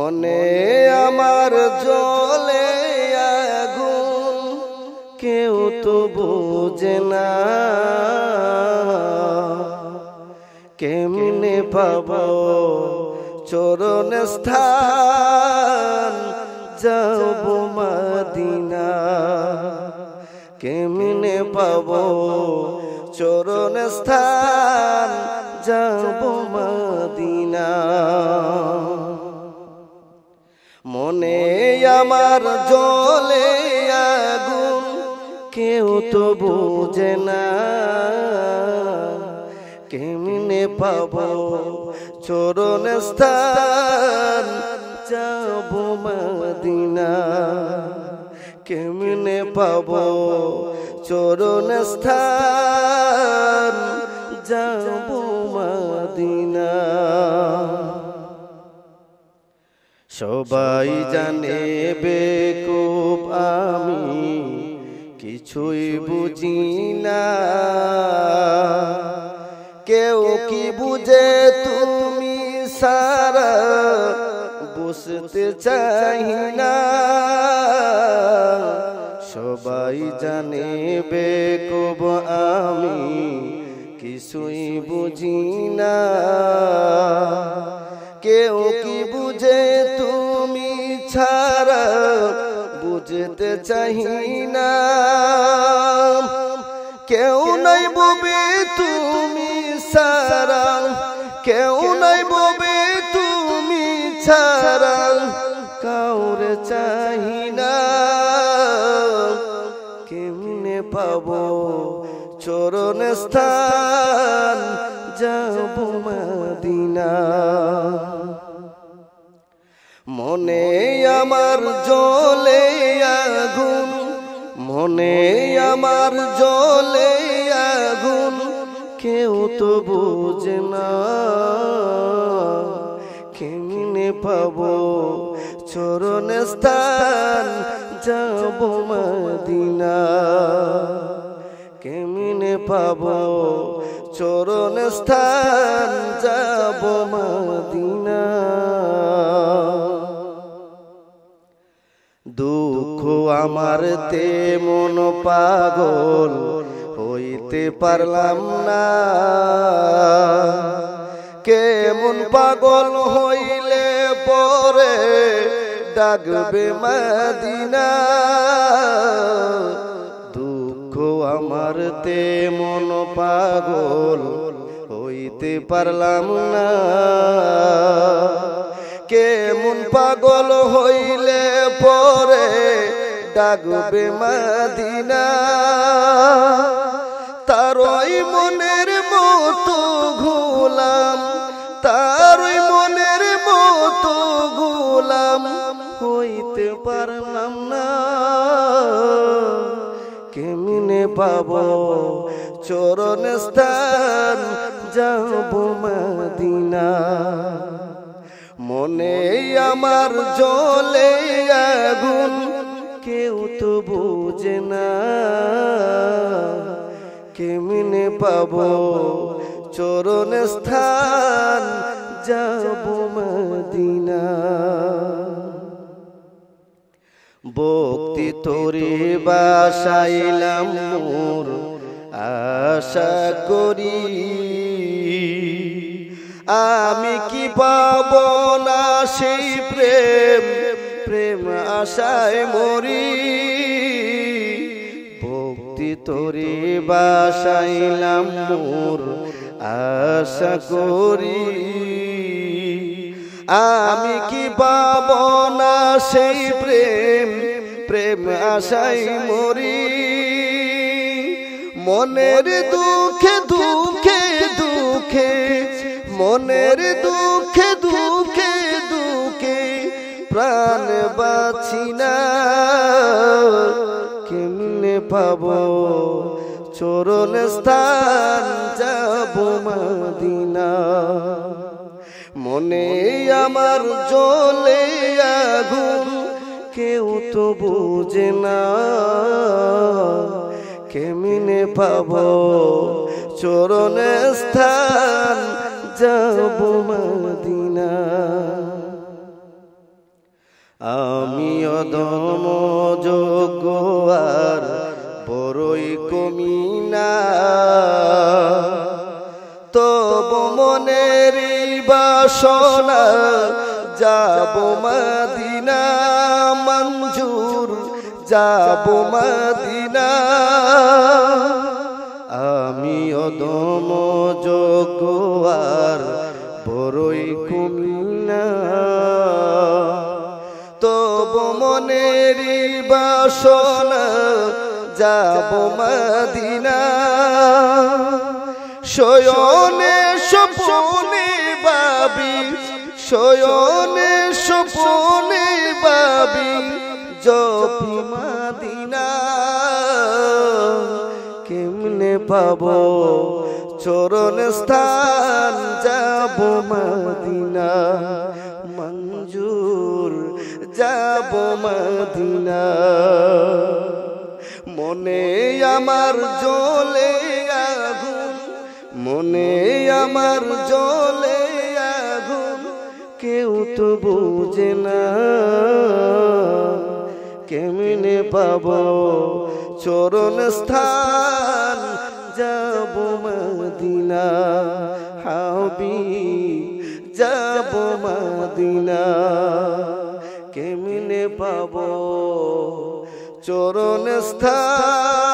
মনে আমার জ্বলে আগুন কেউ তো বোঝে না কেমনে পাবো চরণ স্থান যাব মদিনা কেমনে পাবো চরণ স্থান যাব মদিনা মনে আমার জ্বলে আগুন কেউ তো বোঝে না কেমনে পাবো চরণ স্থান যাব মদিনা কেমনে পাবো চরণ স্থান যাব মদিনা সবাই জানে বেকুব আমি কিছুই বুঝি না কেউ কি বুঝে তুমি সারা বুঝতে চাই না সবাই জানে বেকুব আমি কিছুই বুঝি না কেউ কি বুঝে তুমি ছাড়া বুঝতে চাই না কেউ নাই ববে তুমি সারা কেউ নাই ববে তুমি ছাড়া কাউরে চাই না কেমনে পাবো চরণ স্থান যাব মদিনা মনে আমার জ্বলে আগুন মনে আমার জ্বলে আগুন কেউ তো বোঝে না কেমনে পাবো চরণ স্থান যাব মদিনা কেমনে পাবো চরণ স্থান যাব মদিনা দুঃখ আমার তেমন পাগল হইতে পারলাম না কেমন পাগল হইলে পরে ডাকবে মদিনা দুঃখ আমার তেমন পাগল হইতে পারলাম না কেমন পাগল হইলে পরে ডাকবে মদিনা তারই মনের মতো গোলাম তারই মনের মতো গোলাম হইতে পারলাম না কেমনে পাবো চরণ স্থান যাব মদিনা মনে আমার জ্বলে আগুন কেউ তো বোঝে না কেমনে পাবো চরণ স্থান যাব মদিনা ভক্তি তোরে বাসাইলাম মোর আশা করি আমি কি পাব না সেই প্রেম প্রেম আশায় মরি ভক্তি তোরে বাসাইলাম মোর আশা করি আমি কি পাব না সেই প্রেম প্রেম আশায় মরি মনের দুঃখে দুঃখে দুঃখে মনের দুঃখে দুঃখে দুঃখে প্রাণ বাঁচি না কেমনে পাবো চরণ স্থান যাব মদিনা মনে আমার জ্বলে আগুন কেউ তো বোঝে না কেমনে পাবো চরণ স্থান যাব মদিনা। আমি অদম যোগ্য আর বড়ই কমিনা, তব মনের বাসনা যাব মদিনা, মঞ্জুর যাব মদিনা। আমি অদম যোগ্য আর বড়ই কমিনা, তব মনের বাসনা যাব মদিনা। শয়নে স্বপনে ভাবি, শয়নে স্বপনে ভাবি জপি মদিনা। কেমনে পাবো চরণ স্থান যাব মদিনা, মঞ্জুর যাব মদিনা। মনে আমার জ্বলে আগুন, মনে আমার জ্বলে আগুন, কেউ তো বুঝে না। কেমনে পাবো চরণ স্থান যাব মদিনা, হাবিব যাব মদিনা। কেমনে পাবো চরণ স্থান